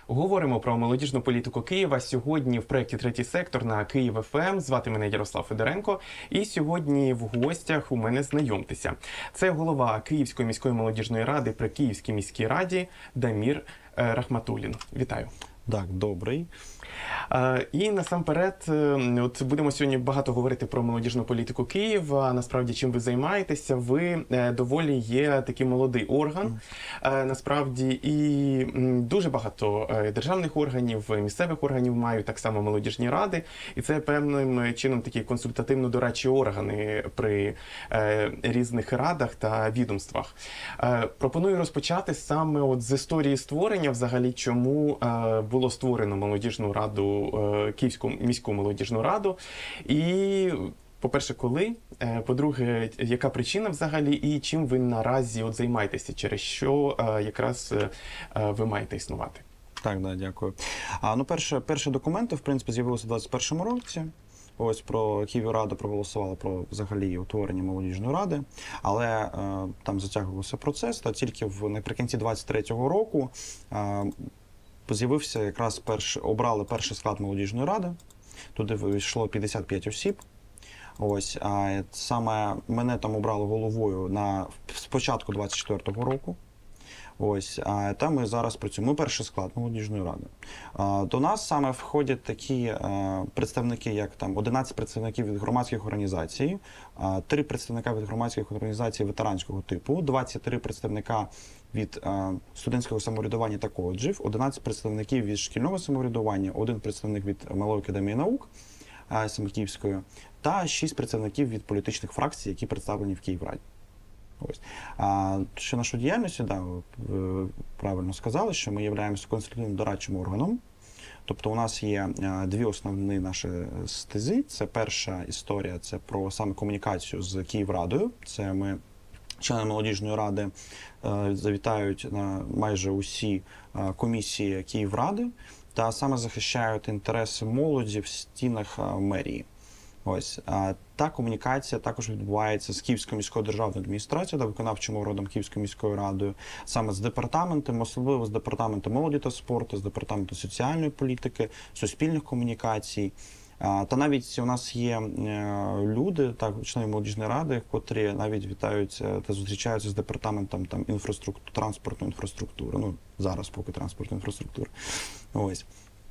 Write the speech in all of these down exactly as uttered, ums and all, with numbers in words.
Говоримо про молодіжну політику Києва. Сьогодні в проєкті «Третій сектор» на Київ еф ем. Звати мене Ярослав Федоренко. І сьогодні в гостях у мене знайомтеся. Це голова Київської міської молодіжної ради при Київській міській раді Дамір Рахматуллін. Вітаю. Так, добрий. І насамперед, от будемо сьогодні багато говорити про молодіжну політику Києва. Насправді, чим ви займаєтеся? Ви доволі є такий молодий орган. Насправді, і дуже багато державних органів, місцевих органів мають так само молодіжні ради. І це певним чином такі консультативно-дорадчі органи при різних радах та відомствах. Пропоную розпочати саме от з історії створення, взагалі, чому було створено молодіжну раду, Київську міську молодіжну раду. І, по-перше, коли? По-друге, яка причина взагалі і чим ви наразі от займаєтеся, через що якраз ви маєте існувати? Так, да, дякую. А, ну, перше, перші документи, в принципі, з'явилися у двадцять першому році. Ось про Київраду проголосувала про взагалі утворення молодіжної ради, але е, там затягувався процес, та тільки в, наприкінці двадцять третього року е, з'явився якраз перший, обрали перший склад молодіжної ради. Туди вийшло п'ятдесят п'ять осіб. Ось, а саме мене там обрали головою на спочатку двадцять четвертого року. Ось, а там ми зараз працюємо. Ми перший склад молодіжної ради. А, до нас саме входять такі а, представники, як там одинадцять представників від громадських організацій, а, три представника від громадських організацій ветеранського типу, двадцять три представника від а, студентського самоврядування та коледжів, одинадцять представників від шкільного самоврядування, один представник від Малої академії наук а, саме Київської, та шість представників від політичних фракцій, які представлені в Київраді. Ось. А що нашу діяльність, да, ви правильно сказали, що ми являємося консультативно-дорадчим органом. Тобто у нас є дві основні наші стези. Це перша історія, це про саме комунікацію з Київрадою. Це ми, члени молодіжної ради, завітають на майже усі комісії Київради та саме захищають інтереси молоді в стінах мерії. Ось. Та комунікація також відбувається з Київською міською державною адміністрацією та виконавчим органом Київської міської радою, саме з департаментом, особливо з департаментом молоді та спорту, з департаментом соціальної політики, суспільних комунікацій. Та навіть у нас є люди, так, члени молодіжної ради, котрі навіть вітаються та зустрічаються з департаментом там, інфраструктури, транспортної інфраструктури. Ну, зараз поки транспортної інфраструктури. Ось.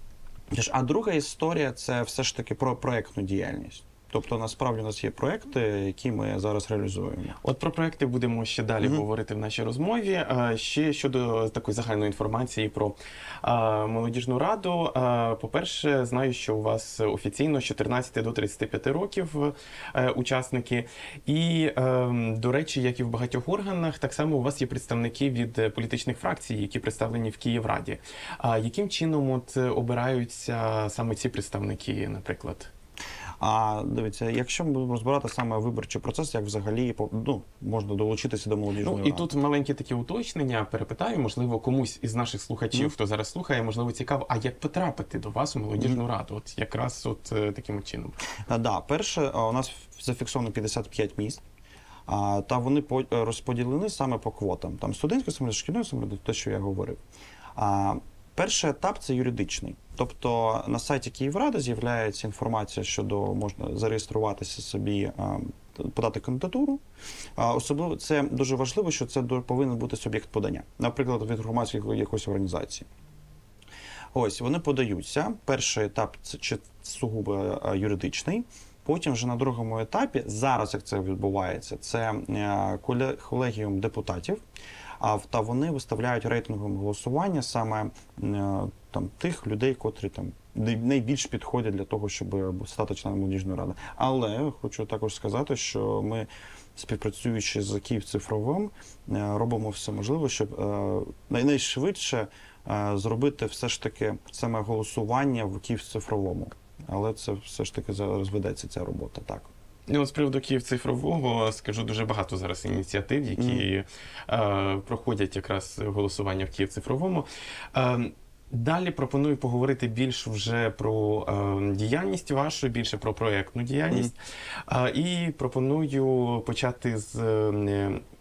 А друга історія – це все ж таки про проєктну діяльність. Тобто, насправді, у нас є проєкти, які ми зараз реалізуємо. От про проєкти будемо ще далі mm-hmm. говорити в нашій розмові. Ще щодо такої загальної інформації про а, молодіжну раду. А, по-перше, знаю, що у вас офіційно з чотирнадцяти до тридцяти п'яти років а, учасники. І, а, до речі, як і в багатьох органах, так само у вас є представники від політичних фракцій, які представлені в Київраді. А яким чином от обираються саме ці представники, наприклад? А дивіться, якщо ми будемо розбирати саме виборчий процес, як взагалі ну, можна долучитися до молодіжної ради. Ну, і тут маленькі такі уточнення, перепитаю, можливо, комусь із наших слухачів, mm. хто зараз слухає, можливо, цікаво, а як потрапити до вас у молодіжну mm. раду? От якраз от таким чином. Так, да, перше, у нас зафіксовано п'ятдесят п'ять міст, а, та вони розподілені саме по квотам. Там студентське самоврядування, шкільне самоврядування, те, що я говорив. А, перший етап – це юридичний. Тобто на сайті Київради з'являється інформація щодо, можна зареєструватися собі, подати кандидатуру. Особливо це дуже важливо, що це повинен бути суб'єкт подання, наприклад, від громадської якоїсь організації. Ось, вони подаються. Перший етап – це сугубо юридичний. Потім вже на другому етапі, зараз як це відбувається, це колегіум депутатів, та вони виставляють рейтингове голосування саме там, тих людей, котрі там найбільш підходять для того, щоб стати членом молодіжної ради. Але хочу також сказати, що ми, співпрацюючи з Київцифровим, робимо все можливе, щоб найшвидше зробити все ж таки саме голосування в Київцифровому. Але це все ж таки зараз ведеться ця робота, так. Ну, з приводу Київцифрового скажу, дуже багато зараз ініціатив, які mm. е, проходять якраз голосування в Київцифровому. Е, Далі пропоную поговорити більш вже про е, діяльність вашу, більше про проєктну діяльність. Mm. Е, і пропоную почати з е,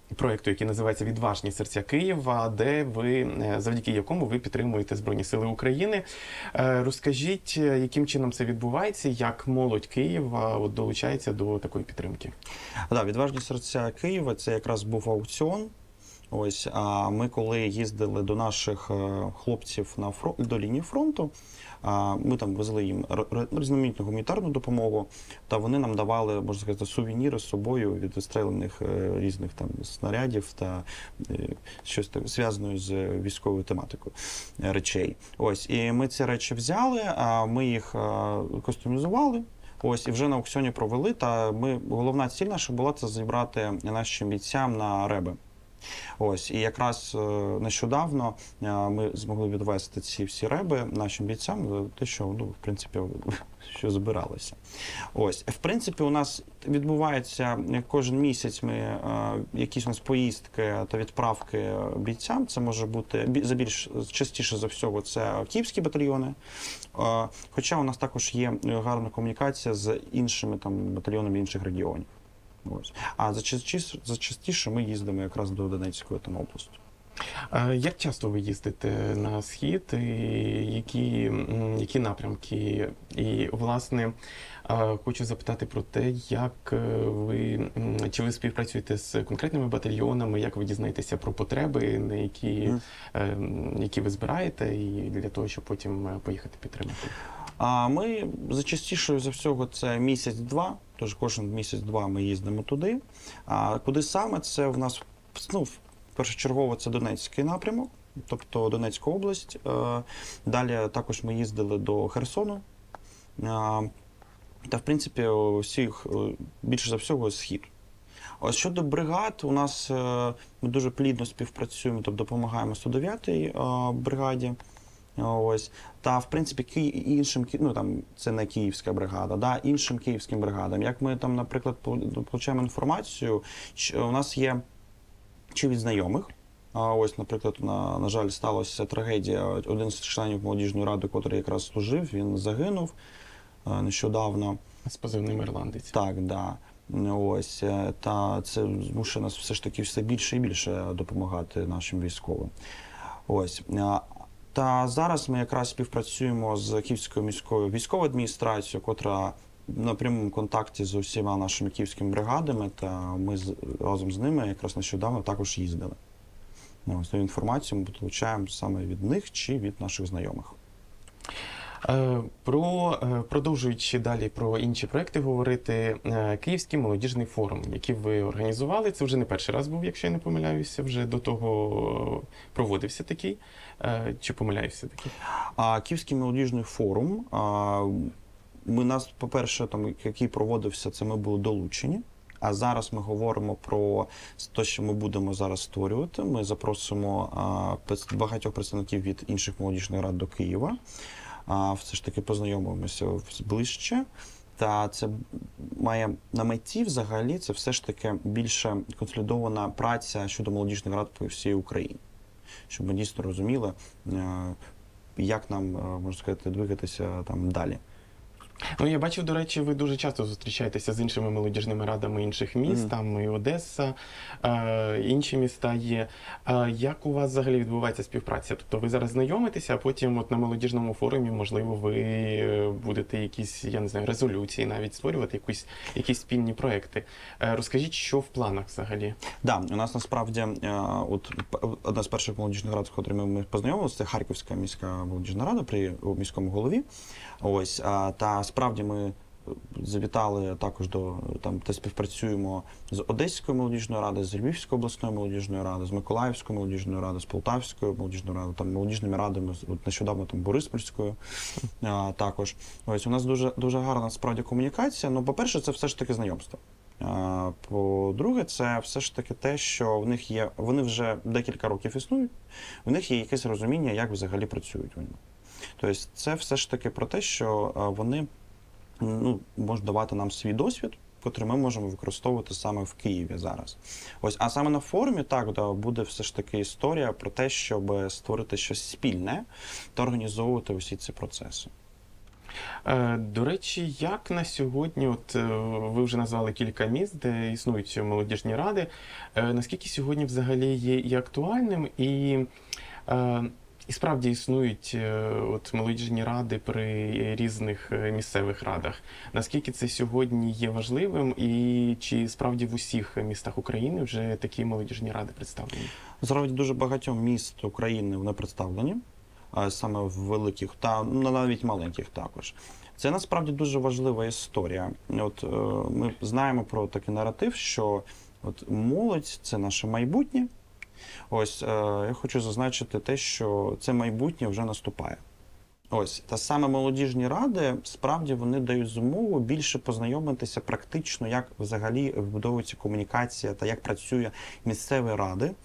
проєкту, який називається «Відважні серця Києва», де ви, завдяки якому ви підтримуєте Збройні Сили України. Розкажіть, яким чином це відбувається, як молодь Києва от, долучається до такої підтримки? Да, «Відважні серця Києва» – це якраз був аукціон. Ось, а ми коли їздили до наших хлопців на фронт, до лінії фронту, ми там везли їм різноманітну гуманітарну допомогу, та вони нам давали, можна сказати, сувеніри з собою від відстріляних різних там снарядів та щось так зв'язане з військовою тематикою речей. Ось, і ми ці речі взяли, ми їх кастомізували. Ось, і вже на аукціоні провели, та ми, головна ціль наша була це зібрати нашим бійцям на реби. Ось, і якраз нещодавно ми змогли відвести ці всі реби нашим бійцям, те, що, ну, в принципі, що збиралося. Ось, в принципі, у нас відбувається кожен місяць ми, якісь у нас поїздки та відправки бійцям. Це може бути, за більш частіше за всього, це київські батальйони. Хоча у нас також є гарна комунікація з іншими там батальйонами інших регіонів. Ось. А зачастіше, зачастіше ми їздимо якраз до Донецької там області. А як часто ви їздите на Схід? І які, які напрямки? І, власне, хочу запитати про те, як ви, чи ви співпрацюєте з конкретними батальйонами, як ви дізнаєтеся про потреби, на які, mm. які ви збираєте, і для того, щоб потім поїхати підтримати? А ми зачастіше за всього це місяць-два, тож кожен місяць-два ми їздимо туди. А куди саме? Це в нас, ну, першочергово це Донецький напрямок, тобто Донецька область. Далі також ми їздили до Херсону. Та, в принципі, всіх, більше за всього, Схід. Ось щодо бригад, у нас ми дуже плідно співпрацюємо, тобто допомагаємо сто дев'ятій бригаді. Ось. Та, в принципі, ки... іншим, ну, там, це не київська бригада, да, іншим київським бригадам. Як ми там, наприклад, получаємо інформацію, що у нас є чи від знайомих. Ось, наприклад, на, на жаль, сталася трагедія. Один з членів молодіжної ради, який якраз служив, він загинув нещодавно. З позивним «Ірландець». Так, да. Ось, та це змушує нас все ж таки все більше і більше допомагати нашим військовим. Ось. Та зараз ми якраз співпрацюємо з Київською міською військовою адміністрацією, котра на прямому контакті з усіма нашими київськими бригадами, та ми з, разом з ними якраз нещодавно також їздили. Ось, ту інформацію ми получаємо саме від них чи від наших знайомих. Про, продовжуючи далі про інші проекти говорити, Київський молодіжний форум, який ви організували, це вже не перший раз був, якщо я не помиляюся, вже до того проводився такий, чи помиляюся такий? А Київський молодіжний форум, ми нас, по-перше, там, який проводився, це ми були долучені. А зараз ми говоримо про те, що ми будемо зараз створювати. Ми запросимо а, багатьох представників від інших молодіжних рад до Києва. А, все ж таки познайомимося ближче. Та це має на меті взагалі, це все ж таки більше консолідована праця щодо молодіжних рад по всій Україні. Щоб ми дійсно розуміли, як нам, можна сказати, двигатися там далі. Ну, я бачив, до речі, ви дуже часто зустрічаєтеся з іншими молодіжними радами інших міст, mm. там і Одеса, е, інші міста є. Е, як у вас взагалі відбувається співпраця? Тобто ви зараз знайомитеся, а потім от на молодіжному форумі, можливо, ви будете якісь, я не знаю, резолюції навіть створювати, якісь, якісь спільні проекти. Е, розкажіть, що в планах взагалі? Так, да, у нас насправді от, одна з перших молодіжних рад, з котрими ми познайомилися, це Харківська міська молодіжна рада при міському голові. Ось, та справді ми завітали також до, там, та співпрацюємо з Одеською молодіжною радою, з Львівською обласною молодіжною радою, з Миколаївською молодіжною радою, з Полтавською молодіжною радою, там молодіжними радами, от нещодавно там Бориспільською а, також. Ось, у нас дуже, дуже гарна справді комунікація. Ну, по-перше, це все ж таки знайомство. А, по-друге, це все ж таки те, що в них є, вони вже декілька років існують, в них є якесь розуміння, як взагалі працюють вони. Тобто це все ж таки про те, що вони, ну, можуть давати нам свій досвід, який ми можемо використовувати саме в Києві зараз. Ось, а саме на форумі, так, да, буде все ж таки історія про те, щоб створити щось спільне та організовувати усі ці процеси. Е, До речі, як на сьогодні, от е, ви вже назвали кілька міст, де існують молодіжні ради. Е, Наскільки сьогодні взагалі є і актуальним, і, е, і справді існують е, от молодіжні ради при різних е, місцевих радах? Наскільки це сьогодні є важливим, і чи справді в усіх містах України вже такі молодіжні ради представлені? Зараз дуже багатьом міст України вони представлені, а саме в великих та ну, навіть маленьких також. Це насправді дуже важлива історія. От е, ми знаємо про такий наратив, що от молодь це наше майбутнє. Ось е, я хочу зазначити те, що це майбутнє вже наступає. Ось, та саме молодіжні ради, справді вони дають змогу більше познайомитися практично, як взагалі вибудовується комунікація та як працює місцеві ради, е,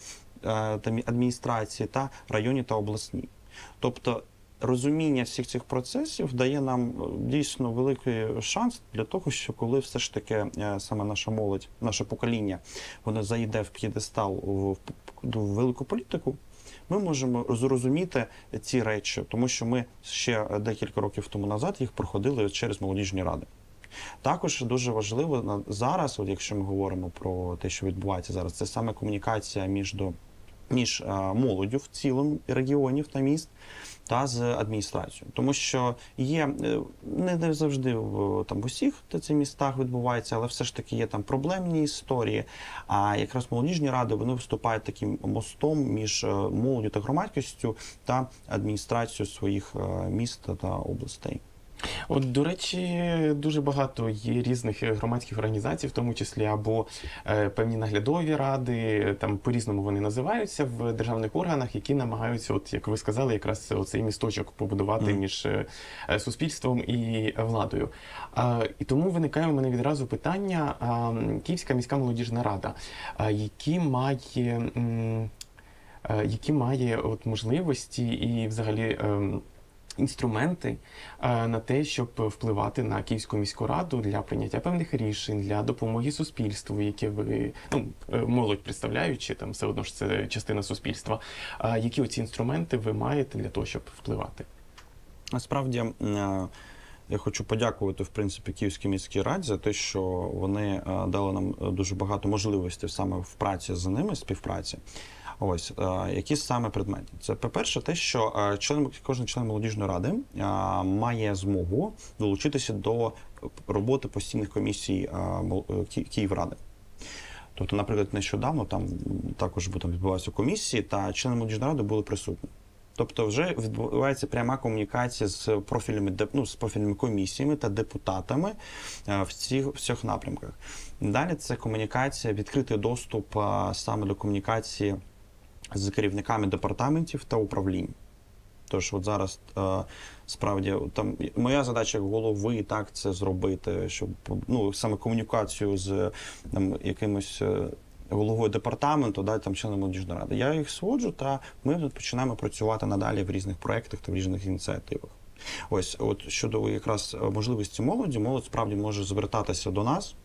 та адміністрації та районні та обласні. Тобто розуміння всіх цих процесів дає нам дійсно великий шанс для того, що коли все ж таки саме наша молодь, наше покоління, воно зайде в п'єдестал в, в велику політику, ми можемо зрозуміти ці речі, тому що ми ще декілька років тому назад їх проходили через молодіжні ради. Також дуже важливо зараз, от якщо ми говоримо про те, що відбувається зараз, це саме комунікація між між молоддю в цілому регіонів та міст та з адміністрацією. Тому що є, не, не завжди в, там, в усіх цих містах відбувається, але все ж таки є там проблемні історії. А якраз молодіжні ради, вони виступають таким мостом між молоддю та громадськістю та адміністрацією своїх міст та областей. От, до речі, дуже багато є різних громадських організацій, в тому числі або е, певні наглядові ради, там по-різному вони називаються в державних органах, які намагаються, от як ви сказали, якраз оцей місточок побудувати mm. між е, суспільством і владою. А, і тому виникає у мене відразу питання: а, Київська міська молодіжна рада, а, які має, м, а, які має от можливості і взагалі е, інструменти а, на те, щоб впливати на Київську міську раду для прийняття певних рішень, для допомоги суспільству, яке ви, ну, молодь представляючи, там все одно ж це частина суспільства. А які оці інструменти ви маєте для того, щоб впливати? Насправді, я хочу подякувати, в принципі, Київській міській раді за те, що вони дали нам дуже багато можливостей саме в праці з ними, співпраці. Ось, які саме предмети? Це, по-перше, те, що член, кожен член молодіжної ради має змогу долучитися до роботи постійних комісій Київради. Тобто, наприклад, нещодавно там також там відбувалися комісії, та члени молодіжної ради були присутні. Тобто вже відбувається пряма комунікація з профільними, ну, з профільними комісіями та депутатами в цих, в цих напрямках. Далі це комунікація, відкритий доступ саме до комунікації з керівниками департаментів та управлінь. Тож от зараз справді там моя задача як голови так це зробити, щоб ну саме комунікацію з там, якимось головою департаменту, да, там членом молодіжної ради. Я їх своджу, та ми починаємо працювати надалі в різних проєктах та в різних ініціативах. Ось, от щодо якраз можливості молоді, молодь справді може звертатися до нас,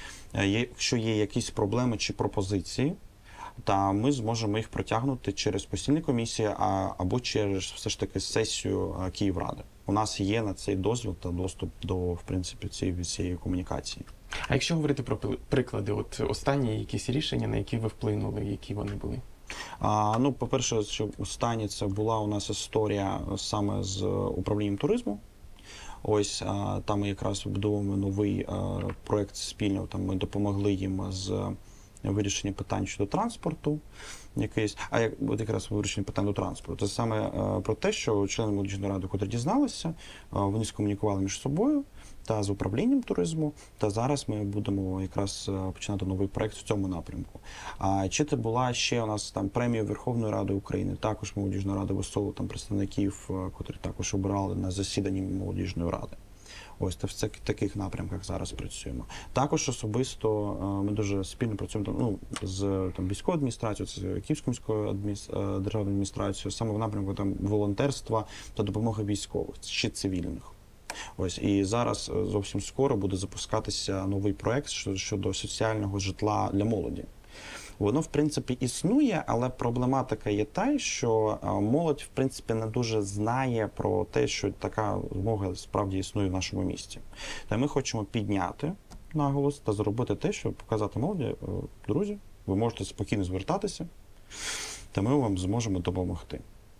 якщо є якісь проблеми чи пропозиції, та ми зможемо їх протягнути через постійні комісії або через все ж таки сесію Київради. У нас є на цей дозвіл та доступ до, в принципі, цієї, цієї комунікації. А якщо говорити про приклади, от останні якісь рішення, на які ви вплинули, які вони були? А, ну, по-перше, що останні це була у нас історія саме з управлінням туризму. Ось а, там ми якраз вибудовуємо новий а, проєкт спільно, там ми допомогли їм з вирішення питань щодо транспорту якийсь, а як от якраз вирішення питань до транспорту. Це саме а, про те, що члени молодіжної ради, котрі дізналися, а, вони скомунікували між собою та з управлінням туризму, та зараз ми будемо якраз починати новий проєкт в цьому напрямку. А чи це була ще у нас там премія Верховної Ради України, також молодіжна рада висову там представників, котрі також обирали на засіданні молодіжної ради. Ось в цих таких напрямках зараз працюємо. Також особисто ми дуже спільно працюємо ну, з там, військовою адміністрацією, з Київською міською адміністр... державною адміністрацією, саме в напрямку там, волонтерства та допомоги військових чи цивільних. Ось, і зараз зовсім скоро буде запускатися новий проєкт щодо соціального житла для молоді. воно, в принципі, існує, але проблематика є та, що молодь, в принципі, не дуже знає про те, що така змога справді існує в нашому місті. Та ми хочемо підняти наголос та зробити те, щоб показати молоді: друзі, ви можете спокійно звертатися, та ми вам зможемо допомогти.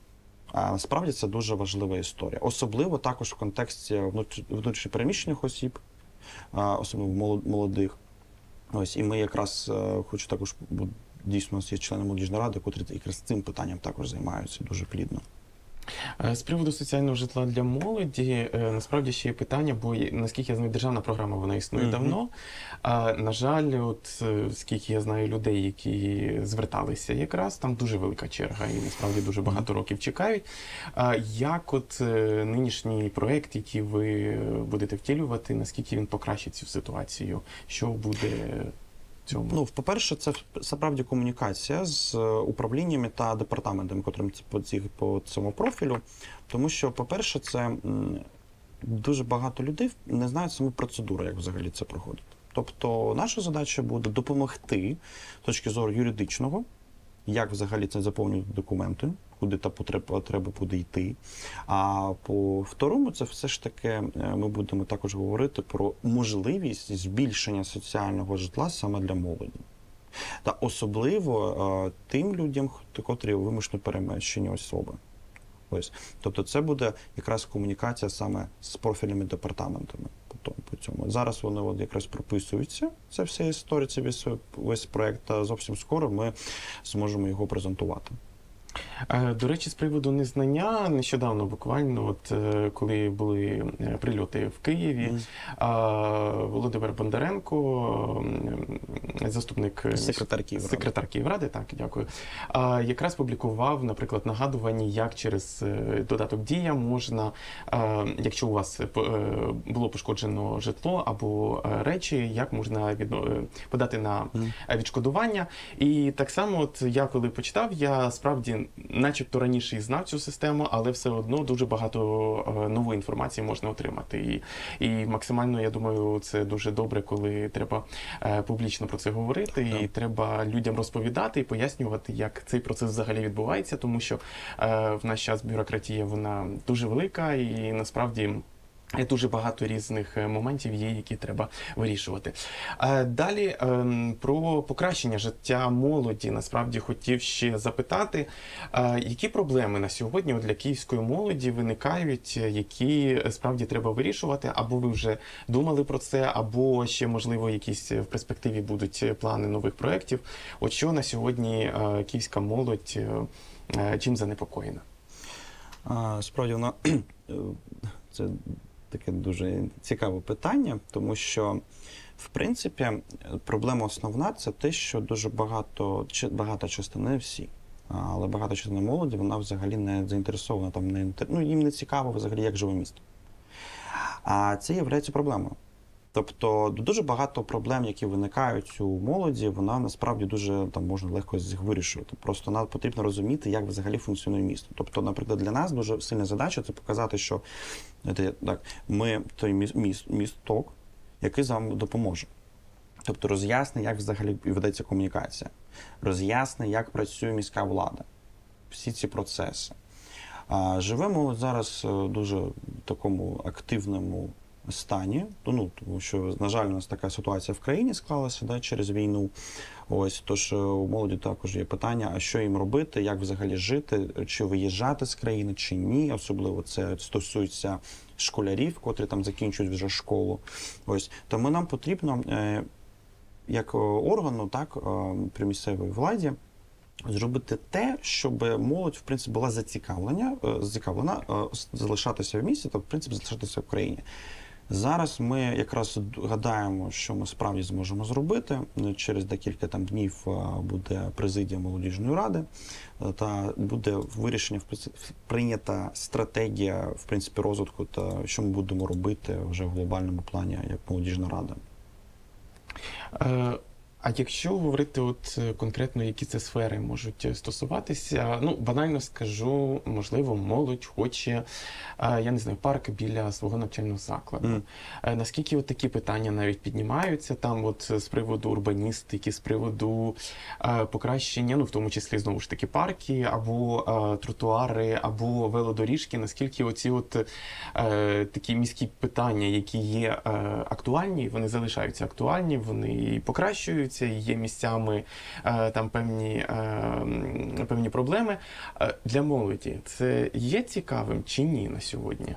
А насправді це дуже важлива історія. Особливо також в контексті внутрішньопереміщених осіб, особливо молодих. Ось, і ми якраз, хочу також, дійсно, у нас є члени молодіжної ради, котрі якраз цим питанням також займаються дуже плідно. З приводу соціального житла для молоді, насправді ще є питання, бо, наскільки я знаю, державна програма, вона існує mm-hmm. давно. А, на жаль, от скільки я знаю людей, які зверталися якраз, там дуже велика черга і насправді дуже багато mm-hmm. років чекають. А, як от нинішній проєкт, який ви будете втілювати, наскільки він покращить цю ситуацію? Що буде... Цьому. Ну, по-перше, це справді комунікація з управліннями та департаментами, котрим по, по цьому профілю. Тому що, по-перше, це дуже багато людей не знають саму процедуру, як взагалі це проходить. Тобто наша задача буде допомогти з точки зору юридичного, як взагалі це заповнювати документи, куди та потреба, треба буде йти. А по второму, це все ж таки ми будемо також говорити про можливість збільшення соціального житла саме для молоді. Та особливо тим людям, котрі вимушено переміщені особи. Ось. Тобто це буде якраз комунікація саме з профільними департаментами. По цьому. Зараз вони от якраз прописуються, це вся історія, це весь, весь проєкт, та зовсім скоро ми зможемо його презентувати. До речі, з приводу незнання, нещодавно буквально, от коли були прильоти в Києві, mm. Володимир Бондаренко, заступник секретар Київради, секретар Київради, так, дякую, якраз публікував, наприклад, нагадування, як через додаток «Дія» можна, якщо у вас було пошкоджено житло або речі, як можна відно... подати на відшкодування. І так само, от я коли почитав, я справді начебто раніше і знав цю систему, але все одно дуже багато нової інформації можна отримати. І, і максимально, я думаю, це дуже добре, коли треба публічно про це говорити, yeah. і треба людям розповідати і пояснювати, як цей процес взагалі відбувається, тому що в наш час бюрократія, вона дуже велика і насправді дуже багато різних моментів є, які треба вирішувати. Далі про покращення життя молоді насправді хотів ще запитати, які проблеми на сьогодні для київської молоді виникають, які справді треба вирішувати, або ви вже думали про це, або ще, можливо, якісь в перспективі будуть плани нових проєктів. От що на сьогодні київська молодь чим занепокоєна? Справді, вона... це таке дуже цікаве питання, тому що, в принципі, проблема основна – це те, що дуже багато, багато частин, не всі, але багато частин молоді, вона взагалі не заінтересована, там, не, ну, їм не цікаво взагалі, як живе місто. А це є проблемою. Тобто дуже багато проблем, які виникають у молоді, вона насправді дуже там можна легко з їх вирішувати. Просто нам потрібно розуміти, як взагалі функціонує місто. Тобто, наприклад, для нас дуже сильна задача – це показати, що так, ми той міст, місток, який вам допоможе. Тобто роз'ясни, як взагалі ведеться комунікація, роз'ясни, як працює міська влада, всі ці процеси. А живе молодь зараз в дуже такому активному стані, ну, тому що, на жаль, у нас така ситуація в країні склалася, да, через війну. Ось, тож у молоді також є питання, а що їм робити, як взагалі жити, чи виїжджати з країни, чи ні. Особливо це стосується школярів, котрі там закінчують вже школу. Ось, тому нам потрібно, е, як органу, так, е, при місцевій владі, зробити те, щоб молодь, в принципі, була зацікавлена, е, зацікавлена е, залишатися в місті та, в принципі, залишатися в країні. Зараз ми якраз гадаємо, що ми справді зможемо зробити. Через декілька там днів буде президія молодіжної ради, та буде вирішення, прийнята стратегія, в принципі, розвитку, та що ми будемо робити вже в глобальному плані як молодіжна рада. А якщо говорити от е, конкретно, які це сфери можуть е, стосуватися, ну, банально скажу, можливо, молодь хоче, е, я не знаю, парк біля свого навчального закладу. Мгм. Е, Наскільки от такі питання навіть піднімаються там от е, з приводу урбаністики, з приводу е, покращення, ну, в тому числі, знову ж таки, парки, або е, тротуари, або велодоріжки, наскільки оці от е, такі міські питання, які є е, актуальні, вони залишаються актуальні, вони і покращуються, і є місцями е, там певні, е, м, певні проблеми. Е, для молоді це є цікавим чи ні на сьогодні?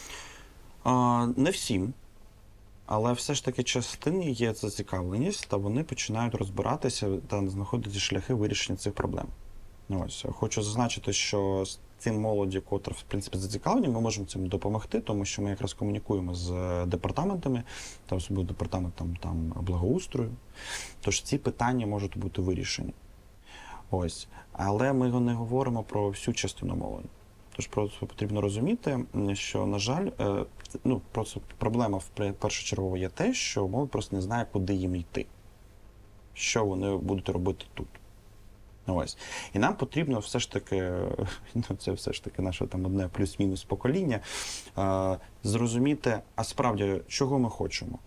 А, не всім, але все ж таки частині є зацікавленість, та вони починають розбиратися та знаходити шляхи вирішення цих проблем. Ну, ось, хочу зазначити, що з цим молоді, котра, в принципі, зацікавлені, ми можемо цим допомогти, тому що ми якраз комунікуємо з департаментами, там особливо департаментом там, благоустрою, тож ці питання можуть бути вирішені. Ось. Але ми не говоримо про всю частину молоді. Тож просто потрібно розуміти, що, на жаль, е, ну, просто проблема в першочергово є те, що молодь просто не знає, куди їм йти, що вони будуть робити тут. Ось. І нам потрібно все ж таки, ну це все ж таки наше там одне плюс-мінус покоління, е, зрозуміти, а справді, чого ми хочемо.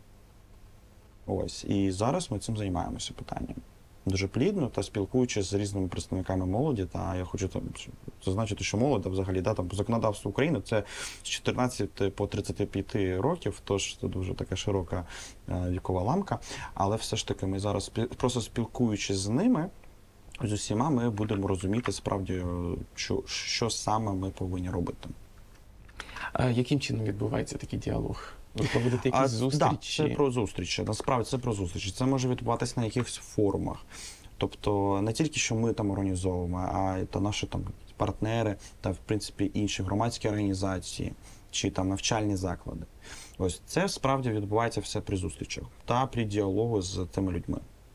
Ось. І зараз ми цим займаємося питанням. Дуже плідно та спілкуючись з різними представниками молоді, та я хочу там зазначити, що молодь взагалі да, там, по законодавству України це з чотирнадцяти по тридцять п'ять років, тож це дуже така широка е, вікова ламка, але все ж таки ми зараз просто спілкуючись з ними, з усіма ми будемо розуміти справді, що, що саме ми повинні робити. А яким чином відбувається такий діалог? Ви проводите якісь А, зустрічі? Так, це про зустрічі. Насправді це про зустрічі. Це може відбуватися на якихось форумах. Тобто не тільки, що ми там організовуємо, а та наші там партнери та, в принципі, інші громадські організації чи там навчальні заклади. Ось це справді відбувається все при зустрічах та при діалогу з цими людьми.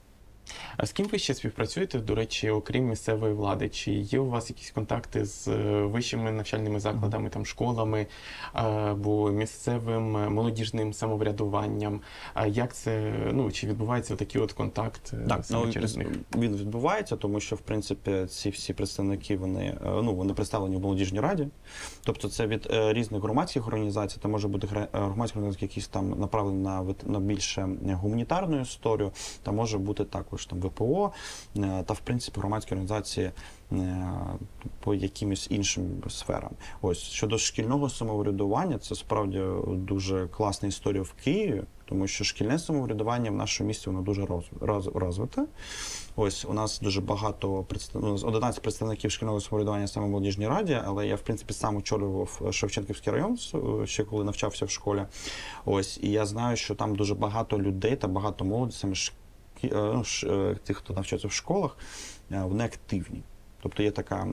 А з ким ви ще співпрацюєте, до речі, окрім місцевої влади? Чи є у вас якісь контакти з е, вищими навчальними закладами, там, школами, або місцевим е, молодіжним самоврядуванням? А як це, ну, чи відбувається такий от контакт е, Так, саме ну, через них? він відбувається, тому що, в принципі, ці всі представники, вони, е, ну, вони представлені в молодіжній раді. Тобто це від е, різних громадських організацій, це може бути гра- е, громадські організації, якісь там направлені на, вит- на більше гуманітарну історію, та може бути також там ВПО, е, та, в принципі, громадські організації е, по якимось іншим сферам. Ось, щодо шкільного самоврядування, це справді дуже класна історія в Києві, тому що шкільне самоврядування в нашому місті, воно дуже роз, роз, розвите. Ось, у нас дуже багато, представ... у нас одинадцять представників шкільного самоврядування саме в молодіжній раді, але я, в принципі, сам очолював Шевченківський район, ще коли навчався в школі. Ось, і я знаю, що там дуже багато людей та багато молоді, саме шк... ну, ш... тих, хто навчається в школах, вони активні. Тобто є така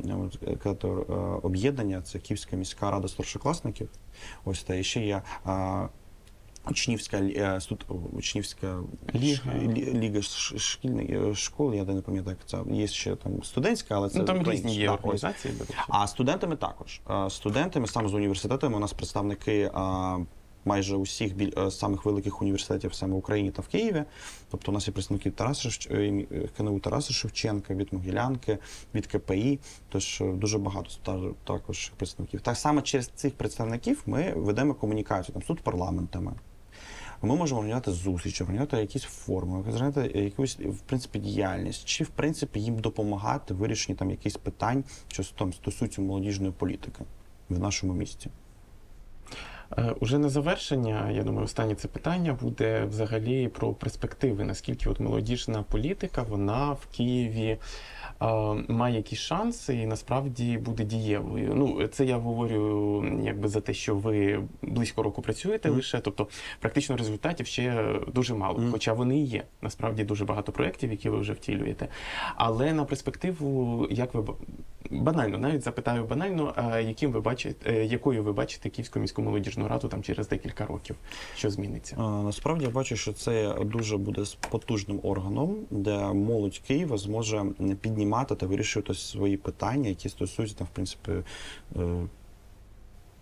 об'єднання, це Київська міська рада старшокласників. Ось, та і ще є а, учнівська, суд, учнівська Ліга. ліга шкільних школ, я не пам'ятаю, як це є ще там студентська, але це Ну, там українська. різні є Так, ось. організації, до речі. А студентами також. А студентами саме з університетами у нас представники а, майже усіх біль, а, самих великих університетів саме в Україні та в Києві. Тобто у нас є представники Тараса Шевч... КНУ Тараса Шевченка, від Могилянки, від КПІ, тож дуже багато також представників. Так само через цих представників ми ведемо комунікацію там, з тут парламентами. Ми можемо організувати зустрічі, організувати якісь форми, організувати якусь, в принципі, діяльність, чи, в принципі, їм допомагати в вирішенні там якихось питань, що там стосуються молодіжної політики в нашому місті. Е, Уже на завершення, я думаю, останнє це питання буде взагалі про перспективи. Наскільки от молодіжна політика, вона в Києві е, має якісь шанси і насправді буде дієвою. Ну, це я говорю якби за те, що ви близько року працюєте mm. лише, тобто практично результатів ще дуже мало, mm. хоча вони і є. Насправді дуже багато проєктів, які ви вже втілюєте. Але на перспективу, як ви банально, навіть запитаю банально, а яким ви бачите, якою ви бачите Київську міську молодіжну раду там через декілька років, що зміниться? А, насправді я бачу, що це дуже буде потужним органом, де молодь Києва зможе піднімати та вирішувати свої питання, які стосуються там, в принципі,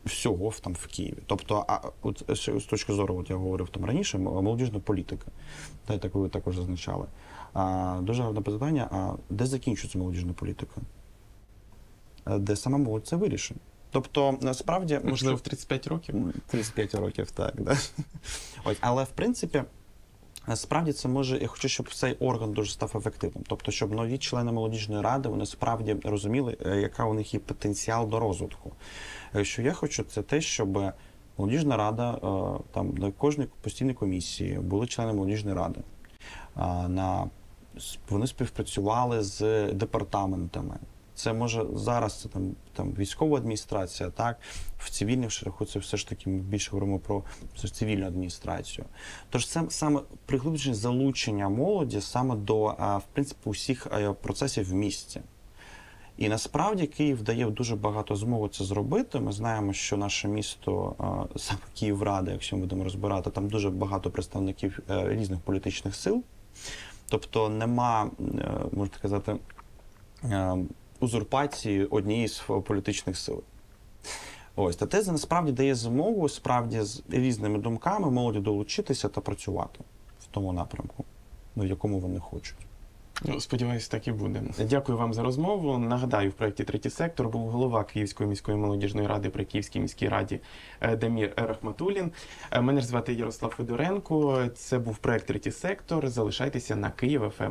всього в, там, в Києві. Тобто, а, от, з точки зору, от я говорив там раніше, молодіжна політика, та й так ви також зазначали. А, дуже гарне питання, а де закінчується молодіжна політика? Де сама молодь це вирішить? Тобто, насправді... Можливо, в тридцять п'ять років? тридцять п'ять років, так. Да? Ось, але, в принципі, справді це може, я хочу, щоб цей орган дуже став ефективним. Тобто, щоб нові члени молодіжної ради, вони справді розуміли, яка у них є потенціал до розвитку. Що я хочу, це те, щоб молодіжна рада, там, на кожній постійній комісії були члени молодіжної ради. На, вони співпрацювали з департаментами. Це може зараз це там, там військова адміністрація, так, в цивільних шляху це все ж таки ми більше говоримо про цивільну адміністрацію. Тож це саме приглиблене залучення молоді саме до, в принципі, усіх процесів в місті. І насправді Київ дає дуже багато змоги це зробити. Ми знаємо, що наше місто, саме Київрада, якщо ми будемо розбирати, там дуже багато представників різних політичних сил. Тобто нема, можна сказати, узурпації однієї з політичних сил. Ось, та теза насправді дає змогу справді з різними думками молоді долучитися та працювати в тому напрямку, в якому вони хочуть. Ну, сподіваюсь, так і буде. Дякую вам за розмову. Нагадаю, в проєкті «Третій сектор» був голова Київської міської молодіжної ради при Київській міській раді Дамір Рахматуллін. Мене ж звати Ярослав Федоренко. Це був проєкт «Третій сектор». Залишайтеся на Київ еф ем.